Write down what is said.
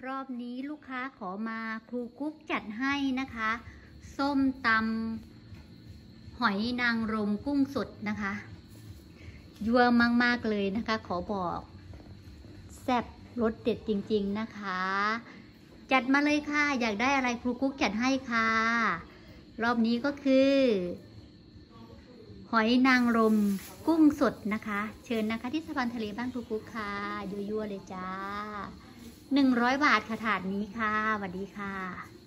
รอบนี้ลูกค้าขอมาครูกุ๊กจัดให้นะคะ ส้มตำหอยนางรมกุ้งสดนะคะยั่วมากๆเลยนะคะขอบอกแซ่บรสเด็ดจริงๆนะคะจัดมาเลยค่ะอยากได้อะไรครูกุ๊กจัดให้ค่ะรอบนี้ก็คือหอยนางรมกุ้งสดนะคะเชิญนะคะที่สะพานทะเลบ้านครูกุ๊กค่ะยั่วๆเลยจ้า100 บาทค่ะถาดนี้ค่ะสวัสดีค่ะ